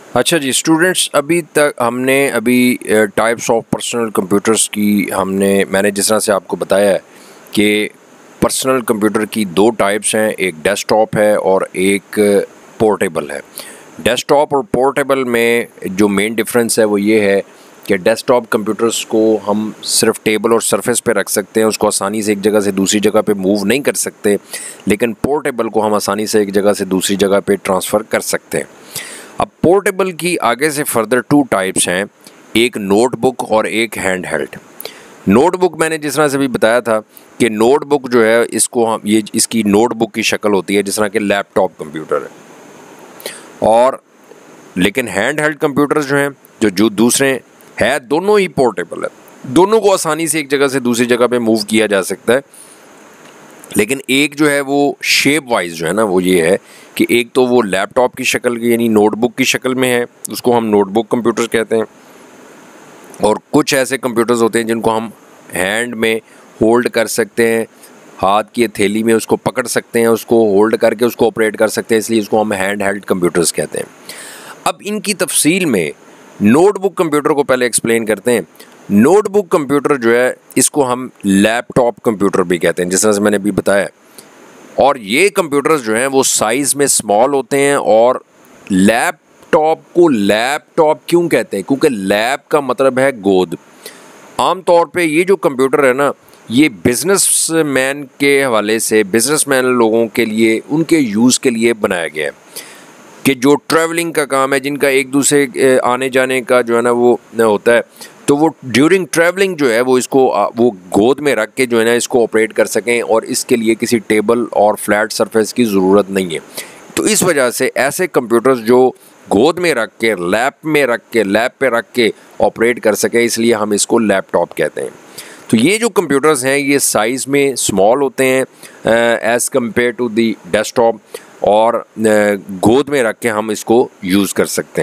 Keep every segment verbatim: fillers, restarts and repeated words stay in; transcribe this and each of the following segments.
अच्छा जी स्टूडेंट्स, अभी तक हमने अभी टाइप्स ऑफ पर्सनल कंप्यूटर्स की हमने मैंने जिस तरह से आपको बताया है कि पर्सनल कंप्यूटर की दो टाइप्स हैं, एक डेस्कटॉप है और एक पोर्टेबल है। डेस्कटॉप और पोर्टेबल में जो मेन डिफरेंस है वो ये है कि डेस्कटॉप कंप्यूटर्स को हम सिर्फ टेबल और सरफेस पे रख सकते हैं, उसको आसानी से एक जगह से दूसरी जगह पे मूव नहीं कर सकते, लेकिन पोर्टेबल को हम आसानी से एक जगह से दूसरी जगह पे ट्रांसफ़र कर सकते हैं। अब पोर्टेबल की आगे से फर्दर टू टाइप्स हैं, एक नोटबुक और एक हैंड हेल्ड। नोटबुक मैंने जिस तरह से भी बताया था कि नोटबुक जो है इसको हम ये इसकी नोटबुक की शक्ल होती है जिस तरह के लैपटॉप कंप्यूटर है, और लेकिन हैंड हेल्ड कंप्यूटर जो हैं जो जो दूसरे है दोनों ही पोर्टेबल है, दोनों को आसानी से एक जगह से दूसरी जगह पे मूव किया जा सकता है। लेकिन एक जो है वो शेप वाइज जो है ना वो ये है कि एक तो वो लैपटॉप की शक्ल की यानी नोटबुक की शक्ल में है, उसको हम नोटबुक कंप्यूटर कहते हैं, और कुछ ऐसे कंप्यूटर्स होते हैं जिनको हम हैंड में होल्ड कर सकते हैं, हाथ की हथेली में उसको पकड़ सकते हैं, उसको होल्ड करके उसको ऑपरेट कर सकते हैं, इसलिए इसको हम हैंड हेल्ड कंप्यूटर्स कहते हैं। अब इनकी तफसील में नोटबुक कंप्यूटर को पहले एक्सप्लेन करते हैं। नोटबुक कंप्यूटर जो है इसको हम लैपटॉप कंप्यूटर भी कहते हैं जिस तरह से मैंने अभी बताया, और ये कंप्यूटर्स जो हैं वो साइज़ में स्मॉल होते हैं। और लैपटॉप को लैपटॉप क्यों कहते हैं? क्योंकि लैप का मतलब है गोद। आम तौर पे ये जो कंप्यूटर है ना ये बिजनेसमैन के हवाले से, बिजनेसमैन लोगों के लिए, उनके यूज़ के लिए बनाया गया है कि जो ट्रैवलिंग का काम है, जिनका एक दूसरे आने जाने का जो है ना वो होता है, तो वो ड्यूरिंग ट्रैवलिंग जो है वो इसको वो गोद में रख के जो है ना इसको ऑपरेट कर सकें, और इसके लिए किसी टेबल और फ्लैट सरफेस की ज़रूरत नहीं है। तो इस वजह से ऐसे कंप्यूटर्स जो गोद में रख के, लैप में रख के, लैप पे रख के ऑपरेट कर सकें, इसलिए हम इसको लैपटॉप कहते हैं। तो ये जो कंप्यूटर्स हैं ये साइज़ में स्मॉल होते हैं as compare to the desktop, और गोद में रख के हम इसको यूज़ कर सकते हैं।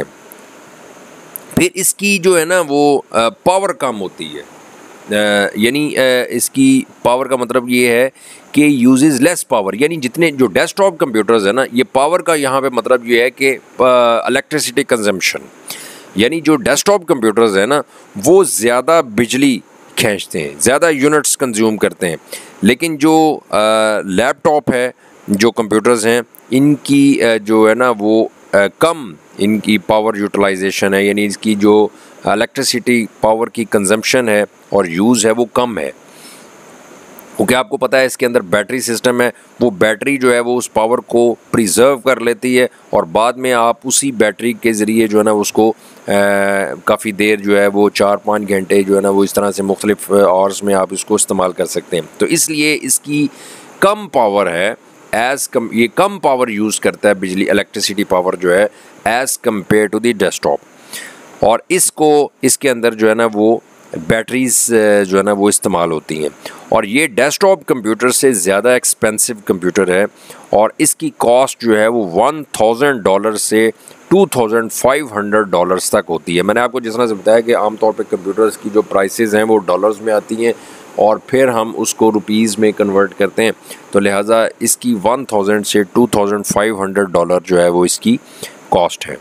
फिर इसकी जो है ना वो पावर कम होती है, यानी इसकी पावर का मतलब ये है कि यूजेस लेस पावर, यानी जितने जो डेस्कटॉप कंप्यूटर्स है ना ये पावर का यहाँ पे मतलब ये है कि इलेक्ट्रिसिटी कंजम्पशन, यानी जो डेस्कटॉप कंप्यूटर्स है ना वो ज़्यादा बिजली खींचते हैं, ज़्यादा यूनिट्स कंज्यूम करते हैं। लेकिन जो लैपटॉप है, जो कंप्यूटर्स हैं, इनकी जो है ना वो कम इनकी पावर यूटिलाइजेशन है, यानी इसकी जो इलेक्ट्रिसिटी पावर की कंजम्पशन है और यूज़ है वो कम है, क्योंकि आपको पता है इसके अंदर बैटरी सिस्टम है। वो बैटरी जो है वो उस पावर को प्रिजर्व कर लेती है, और बाद में आप उसी बैटरी के ज़रिए जो है ना उसको काफ़ी देर जो है वो चार पाँच घंटे जो है ना वो इस तरह से मुख्तलिफ आवर्स में आप इसको इस्तेमाल कर सकते हैं। तो इसलिए इसकी कम पावर है, एज़ कम ये कम पावर यूज़ करता है, बिजली इलेक्ट्रिसिटी पावर जो है as compare to the desktop. और इसको इसके अंदर जो है ना वो बैटरीज जो है ना वो इस्तेमाल होती हैं, और ये डेस्कटॉप कंप्यूटर से ज़्यादा एक्सपेंसिव कंप्यूटर है, और इसकी कॉस्ट जो है वो वन थाउजेंड डॉलर से two thousand five hundred dollars तक होती है। मैंने आपको जिस तरह से बताया कि आमतौर पे कंप्यूटर्स की जो प्राइसेस हैं वो डॉलर्स में आती हैं, और फिर हम उसको रुपीज़ में कन्वर्ट करते हैं, तो लिहाजा इसकी वन थाउजेंड से two thousand five hundred dollar जो है वो इसकी कॉस्ट है।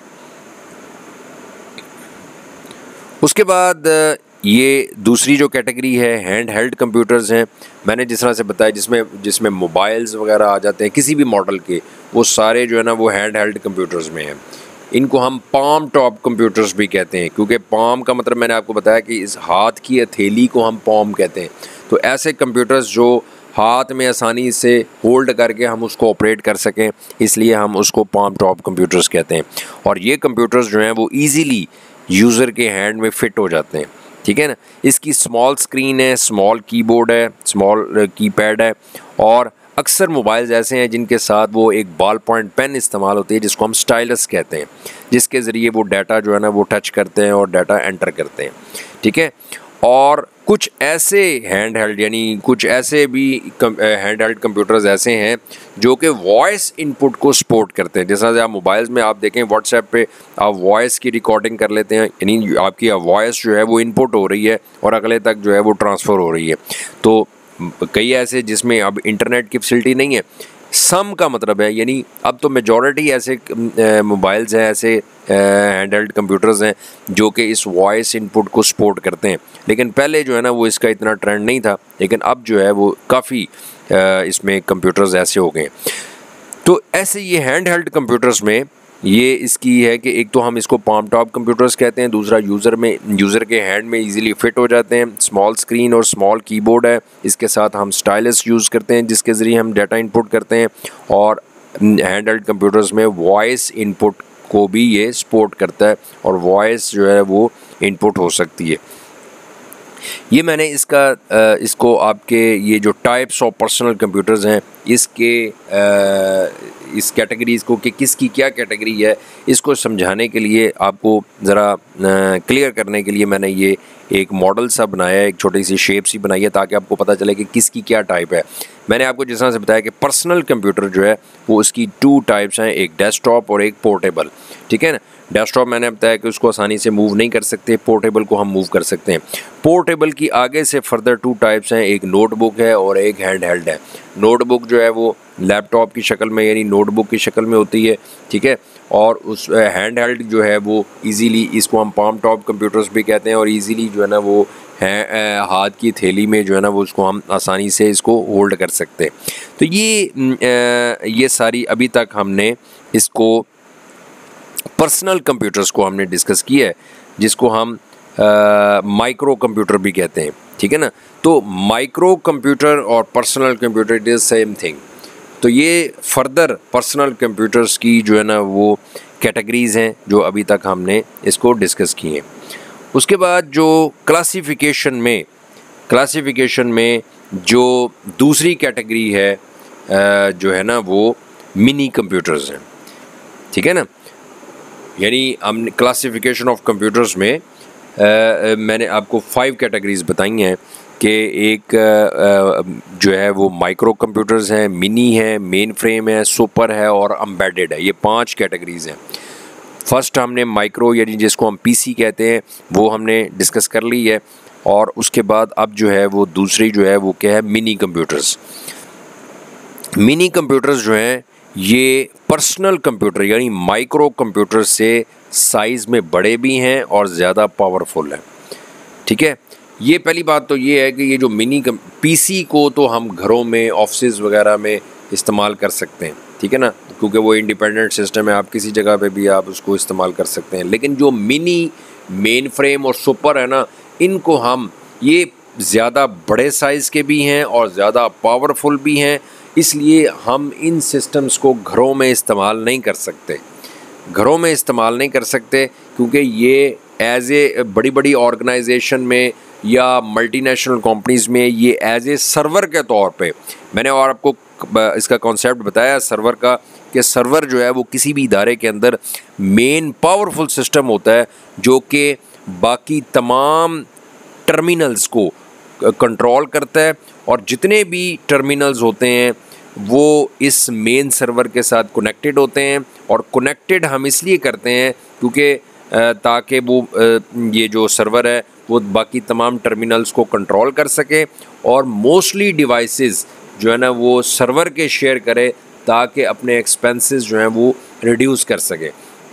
उसके बाद ये दूसरी जो कैटेगरी है हैंड हेल्ड कंप्यूटर्स हैं। मैंने जिस तरह से बताया जिसमें जिसमें मोबाइल्स वगैरह आ जाते हैं किसी भी मॉडल के, वो सारे जो है ना वो हैंड हेल्ड कंप्यूटर्स में हैं। इनको हम पाम टॉप कंप्यूटर्स भी कहते हैं, क्योंकि पाम का मतलब मैंने आपको बताया कि इस हाथ की हथेली को हम पाम कहते हैं। तो ऐसे कंप्यूटर्स जो हाथ में आसानी से होल्ड करके हम उसको ऑपरेट कर सकें, इसलिए हम उसको पाम टॉप कंप्यूटर्स कहते हैं। और ये कंप्यूटर्स जो हैं वो ईज़िली यूज़र के हैंड में फ़िट हो जाते हैं, ठीक है ना। इसकी स्मॉल स्क्रीन है, स्मॉल कीबोर्ड है, स्मॉल कीपैड है, और अक्सर मोबाइल्स ऐसे हैं जिनके साथ वो एक बॉल पॉइंट पेन इस्तेमाल होती है जिसको हम स्टाइलस कहते हैं, जिसके ज़रिए वो डाटा जो है ना वो टच करते हैं और डाटा एंटर करते हैं, ठीक है। और कुछ ऐसे हैंड हेल्ड यानी कुछ ऐसे भी हैंड हेल्ड कंप्यूटर्स ऐसे हैं जो कि वॉइस इनपुट को सपोर्ट करते हैं। जैसा आप मोबाइल्स में आप देखें व्हाट्सएप पे आप वॉइस की रिकॉर्डिंग कर लेते हैं, यानी आपकी वॉइस जो है वो इनपुट हो रही है और अगले तक जो है वो ट्रांसफ़र हो रही है। तो कई ऐसे जिसमें अब इंटरनेट की फैसिलिटी नहीं है, सम का मतलब है, यानी अब तो मेजॉरिटी ऐसे मोबाइल्स हैं, ऐसे हैंडहेल्ड कंप्यूटर्स हैं जो कि इस वॉइस इनपुट को सपोर्ट करते हैं, लेकिन पहले जो है ना वो इसका इतना ट्रेंड नहीं था, लेकिन अब जो है वो काफ़ी इसमें कंप्यूटर्स ऐसे हो गए। तो ऐसे ये हैंडहेल्ड कंप्यूटर्स में ये इसकी है कि एक तो हम इसको पाम टॉप कंप्यूटर्स कहते हैं, दूसरा यूज़र में यूज़र के हैंड में इजीली फिट हो जाते हैं, स्मॉल स्क्रीन और स्मॉल कीबोर्ड है, इसके साथ हम स्टाइलस यूज़ करते हैं जिसके ज़रिए हम डाटा इनपुट करते हैं, और हैंडहेल्ड कंप्यूटर्स में वॉइस इनपुट को भी ये सपोर्ट करता है और वॉइस जो है वो इनपुट हो सकती है। ये मैंने इसका इसको आपके ये जो टाइप्स ऑफ पर्सनल कंप्यूटर्स हैं इसके इस कैटेगरीज़ को कि किसकी क्या कैटेगरी है इसको समझाने के लिए, आपको ज़रा क्लियर करने के लिए मैंने ये एक मॉडल सा बनाया है, एक छोटी सी शेप सी बनाई है ताकि आपको पता चले कि किसकी क्या टाइप है। मैंने आपको जिस तरह से बताया कि पर्सनल कंप्यूटर जो है वो उसकी टू टाइप्स हैं, एक डेस्कटॉप और एक पोर्टेबल, ठीक है ना। डेस्कटॉप मैंने बताया कि उसको आसानी से मूव नहीं कर सकते, पोर्टेबल को हम मूव कर सकते हैं। पोर्टेबल की आगे से फर्दर टू टाइप्स हैं, एक नोटबुक है और एक हैंड हेल्ड है। नोटबुक जो है वो लैपटॉप की शक्ल में यानी नोटबुक की शक्ल में होती है, ठीक है, और उस हैंड हेल्ड जो है वो इजीली, इसको हम पाम टॉप कंप्यूटर्स भी कहते हैं, और इजीली जो है ना वो है हाथ की थैली में जो है ना वो उसको हम आसानी से इसको होल्ड कर सकते हैं। तो ये ये सारी अभी तक हमने इसको पर्सनल कंप्यूटर्स को हमने डिस्कस किया है, जिसको हम माइक्रो कंप्यूटर भी कहते हैं, ठीक है ना। तो माइक्रो कंप्यूटर और personal computer it is same thing. तो ये फर्दर पर्सनल कंप्यूटर्स की जो है ना वो कैटेगरीज़ हैं जो अभी तक हमने इसको डिस्कस की हैं। उसके बाद जो क्लासिफिकेशन में क्लासिफिकेशन में जो दूसरी कैटेगरी है जो है ना वो मिनी कंप्यूटर्स हैं, ठीक है ना। यानी हम क्लासिफिकेशन ऑफ कंप्यूटर्स में आ, मैंने आपको फाइव कैटेगरीज बताई हैं कि एक आ, जो है वो माइक्रो कंप्यूटर्स हैं, मिनी है, मेन फ्रेम है, सुपर है और एम्बेडेड है। ये पांच कैटेगरीज हैं। फर्स्ट हमने माइक्रो यानी जिसको हम पीसी कहते हैं वो हमने डिस्कस कर ली है, और उसके बाद अब जो है वो दूसरी जो है वो क्या है, मिनी कंप्यूटर्स। मिनी कंप्यूटर्स जो हैं ये पर्सनल कंप्यूटर यानी माइक्रो कंप्यूटर से साइज़ में बड़े भी हैं और ज़्यादा पावरफुल हैं, ठीक है। ये पहली बात तो ये है कि ये जो मिनी पीसी को तो हम घरों में, ऑफिस वगैरह में इस्तेमाल कर सकते हैं, ठीक है ना, क्योंकि वो इंडिपेंडेंट सिस्टम है, आप किसी जगह पे भी आप उसको इस्तेमाल कर सकते हैं। लेकिन जो मिनी, मेन फ्रेम और सुपर है ना, इनको हम ये ज़्यादा बड़े साइज़ के भी हैं और ज़्यादा पावरफुल भी हैं, इसलिए हम इन सिस्टम्स को घरों में इस्तेमाल नहीं कर सकते घरों में इस्तेमाल नहीं कर सकते क्योंकि ये एज ए बड़ी बड़ी ऑर्गेनाइजेशन में या मल्टीनेशनल कंपनीज़ में ये एज ए सर्वर के तौर पे, मैंने और आपको इसका कॉन्सेप्ट बताया सर्वर का, कि सर्वर जो है वो किसी भी इदारे के अंदर मेन पावरफुल सिस्टम होता है जो कि बाकी तमाम टर्मिनल्स को कंट्रोल करता है, और जितने भी टर्मिनल्स होते हैं वो इस मेन सर्वर के साथ कनेक्टेड होते हैं। और कनेक्टेड हम इसलिए करते हैं क्योंकि ताकि वो ये जो सर्वर है वो बाकी तमाम टर्मिनल्स को कंट्रोल कर सके, और मोस्टली डिवाइसेस जो है ना वो सर्वर के शेयर करे ताकि अपने एक्सपेंसेस जो हैं वो रिड्यूस कर सके।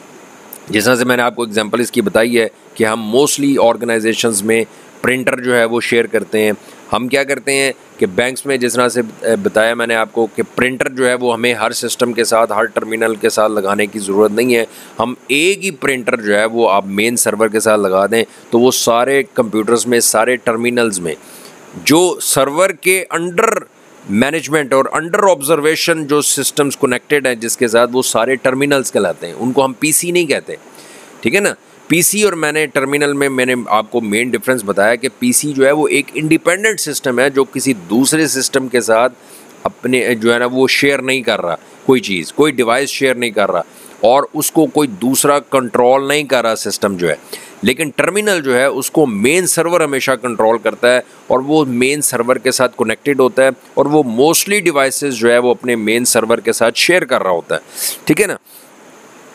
जिस तरह से मैंने आपको एग्जांपल इसकी बताई है कि हम मोस्टली ऑर्गेनाइजेशंस में प्रिंटर जो है वो शेयर करते हैं। हम क्या करते हैं कि बैंक्स में जिस तरह से बताया मैंने आपको कि प्रिंटर जो है वो हमें हर सिस्टम के साथ, हर टर्मिनल के साथ लगाने की ज़रूरत नहीं है। हम एक ही प्रिंटर जो है वो आप मेन सर्वर के साथ लगा दें तो वो सारे कंप्यूटर्स में, सारे टर्मिनल्स में जो सर्वर के अंडर मैनेजमेंट और अंडर ऑब्जर्वेशन जो सिस्टम्स कनेक्टेड हैं जिसके साथ, वो सारे टर्मिनल्स कहलाते हैं। उनको हम पीसी नहीं कहते, ठीक है ना। पीसी और मैंने टर्मिनल में मैंने आपको मेन डिफरेंस बताया कि पीसी जो है वो एक इंडिपेंडेंट सिस्टम है जो किसी दूसरे सिस्टम के साथ अपने जो है ना वो शेयर नहीं कर रहा, कोई चीज़, कोई डिवाइस शेयर नहीं कर रहा, और उसको कोई दूसरा कंट्रोल नहीं कर रहा सिस्टम जो है। लेकिन टर्मिनल जो है उसको मेन सर्वर हमेशा कंट्रोल करता है, और वो मेन सर्वर के साथ कनेक्टेड होता है, और वो मोस्टली डिवाइसेस जो है वो अपने मेन सर्वर के साथ शेयर कर रहा होता है, ठीक है ना।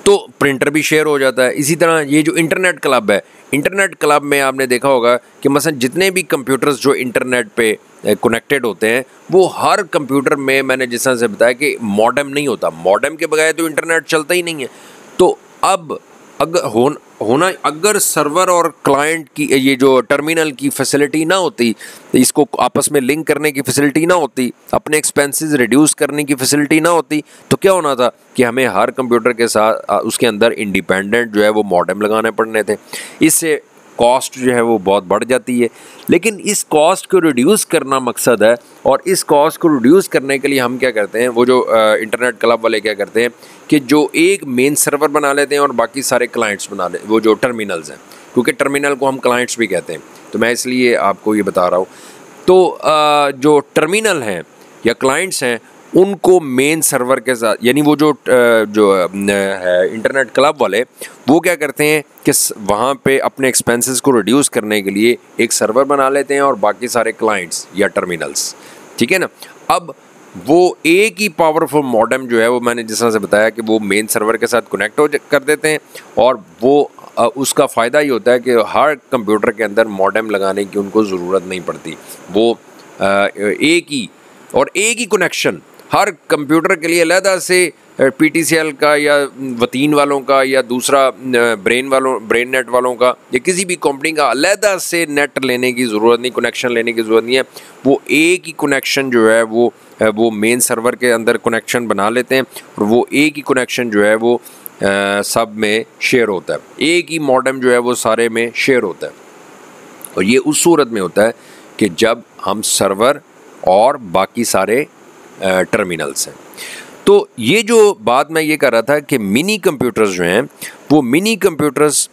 तो प्रिंटर भी शेयर हो जाता है। इसी तरह ये जो इंटरनेट क्लब है, इंटरनेट क्लब में आपने देखा होगा कि मसलन जितने भी कंप्यूटर्स जो इंटरनेट पे कनेक्टेड होते हैं, वो हर कंप्यूटर में, मैंने जिस तरह से बताया कि मॉडेम नहीं होता, मॉडेम के बगैर तो इंटरनेट चलता ही नहीं है। तो अब अगर होन, होना अगर सर्वर और क्लाइंट की ये जो टर्मिनल की फैसिलिटी ना होती, इसको आपस में लिंक करने की फैसिलिटी ना होती, अपने एक्सपेंसेस रिड्यूस करने की फैसिलिटी ना होती, तो क्या होना था कि हमें हर कंप्यूटर के साथ उसके अंदर इंडिपेंडेंट जो है वो मॉडेम लगाने पड़ने थे। इससे कॉस्ट जो है वो बहुत बढ़ जाती है। लेकिन इस कॉस्ट को रिड्यूस करना मकसद है, और इस कॉस्ट को रिड्यूस करने के लिए हम क्या करते हैं, वो जो इंटरनेट क्लब वाले क्या करते हैं कि जो एक मेन सर्वर बना लेते हैं और बाकी सारे क्लाइंट्स बना ले, वो जो टर्मिनल्स हैं, क्योंकि टर्मिनल को हम क्लाइंट्स भी कहते हैं, तो मैं इसलिए आपको ये बता रहा हूँ। तो आ, जो टर्मिनल हैं या क्लाइंट्स हैं, उनको मेन सर्वर के साथ, यानी वो जो जो है इंटरनेट क्लब वाले, वो क्या करते हैं कि वहाँ पे अपने एक्सपेंसेस को रिड्यूस करने के लिए एक सर्वर बना लेते हैं और बाकी सारे क्लाइंट्स या टर्मिनल्स, ठीक है ना। अब वो एक ही पावरफुल मॉडेम जो है वो, मैंने जिस तरह से बताया कि वो मेन सर्वर के साथ कनेक्ट हो कर देते हैं, और वो उसका फ़ायदा ये होता है कि हर कंप्यूटर के अंदर मॉडेम लगाने की उनको ज़रूरत नहीं पड़ती। वो एक ही और एक ही कनेक्शन हर कंप्यूटर के लिए अलहदा से पी टी सी एल का या वतीन वालों का या दूसरा ब्रेन वालों ब्रेन नेट वालों का या किसी भी कंपनी का अलहदा से नेट लेने की ज़रूरत नहीं, कनेक्शन लेने की ज़रूरत नहीं है। वो एक ही कनेक्शन जो है वो वो मेन सर्वर के अंदर कनेक्शन बना लेते हैं, और वो एक ही कनेक्शन जो है वो आ, सब में शेयर होता है। एक ही मॉडेम जो है वो सारे में शेयर होता है, और ये उस सूरत में होता है कि जब हम सर्वर और बाकी सारे टर्मिनल्स हैं। तो ये जो बात मैं ये कर रहा था कि मिनी कंप्यूटर्स जो हैं, वो मिनी कंप्यूटर्स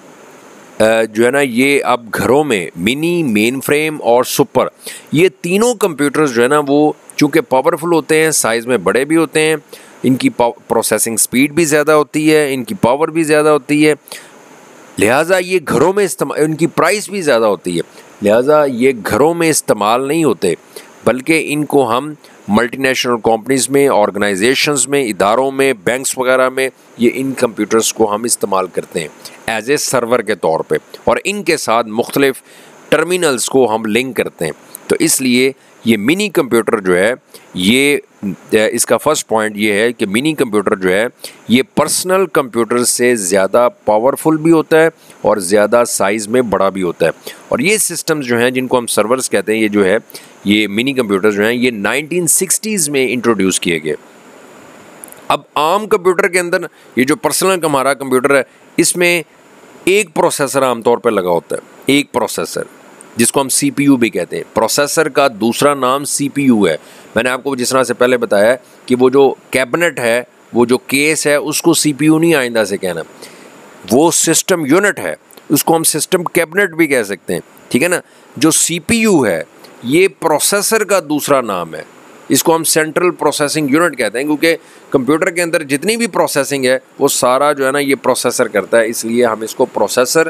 जो है ना, ये अब घरों में मिनी, मेन फ्रेम और सुपर, ये तीनों कंप्यूटर्स जो है ना, वो चूँकि पावरफुल होते हैं, साइज़ में बड़े भी होते हैं, इनकी प्रोसेसिंग स्पीड भी ज़्यादा होती है, इनकी पावर भी ज़्यादा होती है, लिहाजा ये घरों में इस्तेमाल, इनकी प्राइस भी ज़्यादा होती है, लिहाजा ये घरों में इस्तेमाल नहीं होते, बल्कि इनको हम मल्टीनेशनल कंपनीज़ में, ऑर्गेनाइजेशंस में, इदारों में, बैंक्स वगैरह में, ये इन कंप्यूटर्स को हम इस्तेमाल करते हैं एज ए सर्वर के तौर पे, और इनके साथ मुख्तलिफ टर्मिनल्स को हम लिंक करते हैं। तो इसलिए ये मिनी कंप्यूटर जो है, ये इसका फर्स्ट पॉइंट ये है कि मिनी कंप्यूटर जो है ये पर्सनल कंप्यूटर से ज़्यादा पावरफुल भी होता है और ज़्यादा साइज़ में बड़ा भी होता है। और ये सिस्टम्स जो हैं, जिनको हम सर्वर्स कहते हैं, ये जो है ये मिनी कंप्यूटर जो हैं, ये नाइनटीन सिक्सटीज़ में इंट्रोड्यूस किए गए। अब आम कंप्यूटर के अंदर ये जो पर्सनल हमारा कंप्यूटर है, इसमें एक प्रोसेसर आमतौर पर लगा होता है, एक प्रोसेसर, जिसको हम सी पी यू भी कहते हैं। प्रोसेसर का दूसरा नाम सी पी यू है। मैंने आपको जिस तरह से पहले बताया कि वो जो कैबिनेट है, वो जो केस है, उसको सी पी यू नहीं आइंदा से कहना, वो सिस्टम यूनिट है, उसको हम सिस्टम कैबिनेट भी कह सकते हैं, ठीक है ना। जो सी पी यू है, ये प्रोसेसर का दूसरा नाम है, इसको हम सेंट्रल प्रोसेसिंग यूनिट कहते हैं, क्योंकि कंप्यूटर के अंदर जितनी भी प्रोसेसिंग है वो सारा जो है ना ये प्रोसेसर करता है, इसलिए हम इसको प्रोसेसर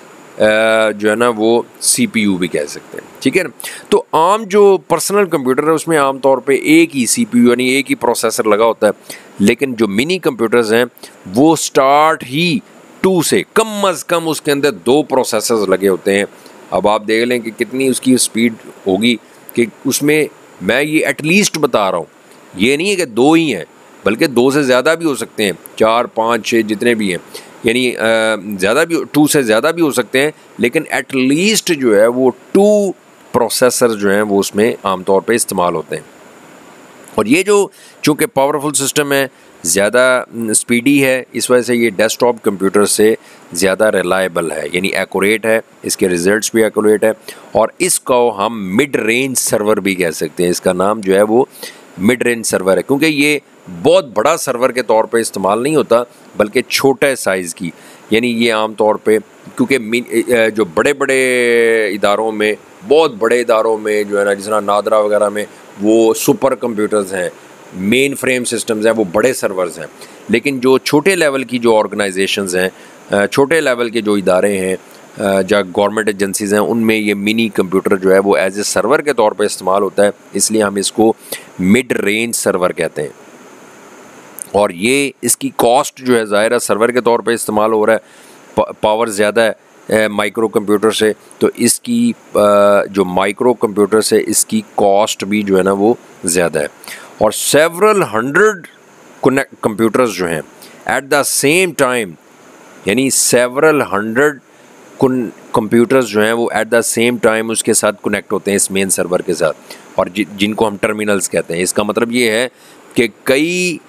जो है ना वो सी पी यू भी कह सकते हैं, ठीक है ना। तो आम जो पर्सनल कंप्यूटर है उसमें आमतौर पे एक ही सी पी यू यानी एक ही प्रोसेसर लगा होता है, लेकिन जो मिनी कंप्यूटर्स हैं वो स्टार्ट ही टू से, कम अज़ कम उसके अंदर दो प्रोसेसर्स लगे होते हैं। अब आप देख लें कि कितनी उसकी स्पीड होगी, कि उसमें मैं ये एटलीस्ट बता रहा हूँ, ये नहीं है कि दो ही हैं, बल्कि दो से ज़्यादा भी हो सकते हैं, चार पाँच छः जितने भी हैं, यानी ज़्यादा भी, टू से ज़्यादा भी हो सकते हैं, लेकिन एटलीस्ट जो है वो टू प्रोसेसर जो हैं वो उसमें आमतौर पे इस्तेमाल होते हैं। और ये जो चूँकि पावरफुल सिस्टम है, ज़्यादा स्पीडी है, इस वजह से ये डेस्कटॉप कंप्यूटर से ज़्यादा रिलायबल है, यानी एक्यूरेट है, इसके रिज़ल्ट्स भी एक्यूरेट है, और इसको हम मिड रेंज सर्वर भी कह सकते हैं। इसका नाम जो है वो मिड रेंज सर्वर है, क्योंकि ये बहुत बड़ा सर्वर के तौर पे इस्तेमाल नहीं होता, बल्कि छोटे साइज़ की, यानी ये आम तौर पे, क्योंकि जो बड़े बड़े इदारों में, बहुत बड़े इदारों में जो है ना, जिस तरह नादरा वगैरह में, वो सुपर कंप्यूटर्स हैं, मेन फ्रेम सिस्टम्स हैं, वो बड़े सर्वर्स हैं। लेकिन जो छोटे लेवल की जो ऑर्गेनाइजेशंस हैं, छोटे लेवल के जो इदारे हैं, जो गवर्नमेंट एजेंसीज़ हैं, उनमें ये मिनी कंप्यूटर जो है वो एज ए सर्वर के तौर पे इस्तेमाल होता है, इसलिए हम इसको मिड रेंज सर्वर कहते हैं। और ये इसकी कॉस्ट जो है ज़ाहिर है सर्वर के तौर पे इस्तेमाल हो रहा है, पावर ज़्यादा है माइक्रो कंप्यूटर से, तो इसकी जो माइक्रो कंप्यूटर से इसकी कॉस्ट भी जो है ना वो ज़्यादा है। और सेवरल हंड्रेड कनेक्ट कंप्यूटर्स जो हैं एट द सेम टाइम, यानी सेवरल हंड्रेड कंप्यूटर्स जो हैं वो एट द सेम टाइम उसके साथ कनेक्ट होते हैं इस मेन सर्वर के साथ, और जि, जिनको हम टर्मिनल्स कहते हैं। इसका मतलब ये है कि कई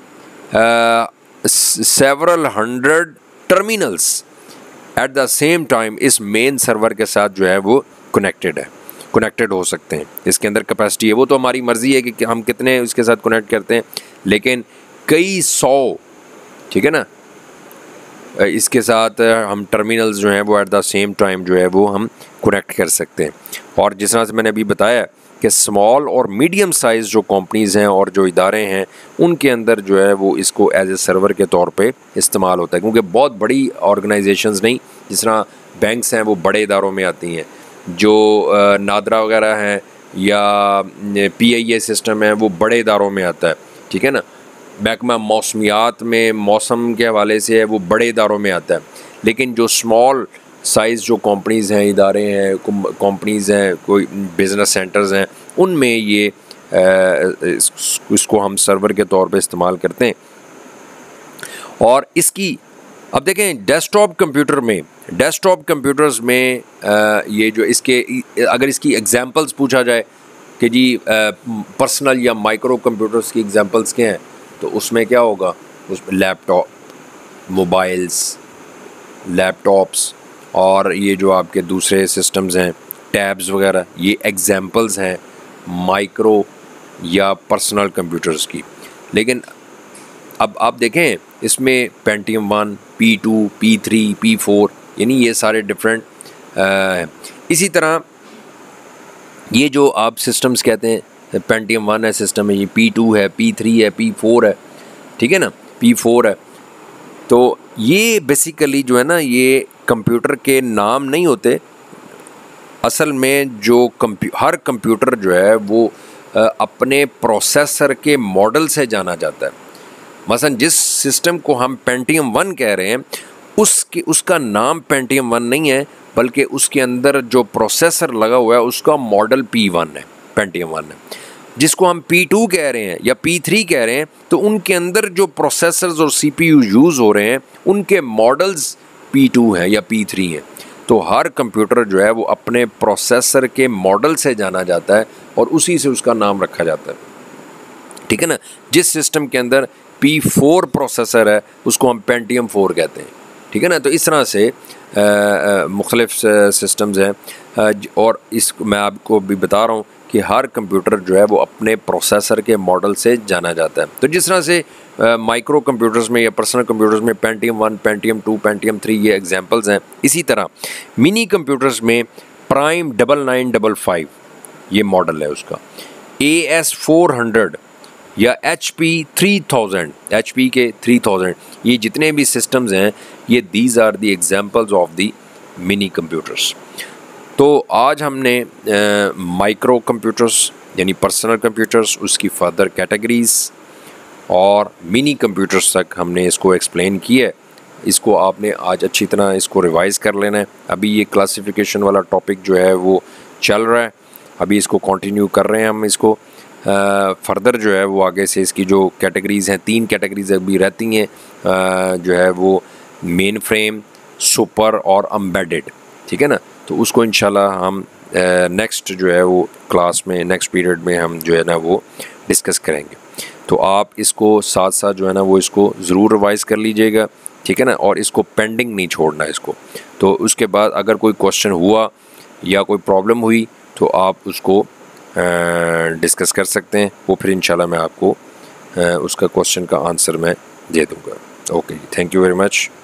several hundred terminals at the same time इस मेन सर्वर के साथ जो है वो कनेक्टेड है कनेक्टेड हो सकते हैं। इसके अंदर कैपेसिटी है, वो तो हमारी मर्ज़ी है कि हम कितने इसके साथ कनेक्ट करते हैं, लेकिन कई सौ, ठीक है ना, इसके साथ हम टर्मिनल्स जो हैं वो एट द सेम टाइम जो है वो हम कनेक्ट कर सकते हैं। और जिस तरह से मैंने अभी बताया कि स्मॉल और मीडियम साइज़ जो कंपनीज़ हैं और जो इदारे हैं उनके अंदर जो है वो इसको एज ए सर्वर के तौर पे इस्तेमाल होता है, क्योंकि बहुत बड़ी ऑर्गेनाइजेशंस नहीं, जिस तरह बैंक्स हैं वो बड़े इदारों में आती हैं, जो नादरा वगैरह हैं या पी आई ए सिस्टम है वो बड़े इदारों में आता है, ठीक है ना। महकमा मौसमियात में मौसम के हवाले से है वो बड़े इदारों में आता है, लेकिन जो स्मॉल साइज़ जो कंपनीज़ हैं, इदारे हैं, कंपनीज़ हैं, कोई बिज़नेस सेंटर्स हैं, उनमें ये इसको हम सर्वर के तौर पे इस्तेमाल करते हैं। और इसकी अब देखें डेस्कटॉप कंप्यूटर में डेस्कटॉप कंप्यूटर्स में आ, ये जो इसके अगर इसकी एग्जांपल्स पूछा जाए कि जी पर्सनल या माइक्रो कंप्यूटर्स की एग्जांपल्स क्या हैं, तो उसमें क्या होगा, उसमें लैपटॉप, मोबाइल्स, लैपटॉप्स और ये जो आपके दूसरे सिस्टम्स हैं टैब्स वगैरह, ये एग्जांपल्स हैं माइक्रो या पर्सनल कंप्यूटर्स की। लेकिन अब आप देखें इसमें Pentium one, P two, P three, P four, यानी ये सारे डिफरेंट हैं। इसी तरह ये जो आप सिस्टम्स कहते हैं, पेंटियम वन है सिस्टम है, ये पी टू है, पी थ्री है, पी फोर है, ठीक है ना, पी फोर है, तो ये बेसिकली जो है ना ये कंप्यूटर के नाम नहीं होते। असल में जो कंप्यू हर कंप्यूटर जो है वो अपने प्रोसेसर के मॉडल से जाना जाता है। मसलन जिस सिस्टम को हम पेंटियम वन कह रहे हैं उसके उसका नाम पेंटियम वन नहीं है, बल्कि उसके अंदर जो प्रोसेसर लगा हुआ है उसका मॉडल पी वन है, पेंटियम वन है। जिसको हम पी टू कह रहे हैं या पी थ्री कह रहे हैं, तो उनके अंदर जो प्रोसेसर्स और सी पी यू यूज़ हो रहे हैं उनके मॉडल्स पी टू हैं या पी थ्री हैं। तो हर कंप्यूटर जो है वो अपने प्रोसेसर के मॉडल से जाना जाता है और उसी से उसका नाम रखा जाता है, ठीक है ना। जिस सिस्टम के अंदर पी फोर प्रोसेसर है उसको हम पेंटियम फोर कहते हैं, ठीक है ना। तो इस तरह से मुख्तलिफ सिस्टम्स हैं और इस मैं आपको भी बता रहा हूँ कि हर कंप्यूटर जो है वो अपने प्रोसेसर के मॉडल से जाना जाता है। तो जिस तरह से माइक्रो कंप्यूटर्स में या पर्सनल कंप्यूटर्स में Pentium one, Pentium two, Pentium three ये एग्जांपल्स हैं, इसी तरह मिनी कंप्यूटर्स में Prime double nine double five ये मॉडल है उसका, ए एस फोर हंड्रेड या H P three thousand, H P K three thousand, ये जितने भी सिस्टम्स हैं ये these are the examples of the mini computers. तो आज हमने माइक्रो कंप्यूटर्स यानी पर्सनल कंप्यूटर्स, उसकी फर्दर कैटेगरीज़ और मिनी कंप्यूटर्स तक हमने इसको एक्सप्लेन किया है। इसको आपने आज अच्छी तरह इसको रिवाइज़ कर लेना है। अभी ये क्लासिफिकेशन वाला टॉपिक जो है वो चल रहा है, अभी इसको कंटिन्यू कर रहे हैं हम इसको। फर्दर जो है वो आगे से इसकी जो कैटेगरीज़ हैं, तीन कैटेगरीज अभी रहती हैं, जो है वो मेन फ्रेम, सुपर और एम्बेडेड, ठीक है ना। तो उसको इंशाल्लाह हम नेक्स्ट जो है वो क्लास में, नेक्स्ट पीरियड में हम जो है ना वो डिस्कस करेंगे। तो आप इसको साथ साथ जो है ना वो इसको ज़रूर रिवाइज़ कर लीजिएगा, ठीक है ना, और इसको पेंडिंग नहीं छोड़ना इसको। तो उसके बाद अगर कोई क्वेश्चन हुआ या कोई प्रॉब्लम हुई तो आप उसको डिस्कस कर सकते हैं, वो फिर इंशाल्लाह मैं आपको उसका क्वेश्चन का आंसर मैं दे दूँगा। Okay, thank you very much.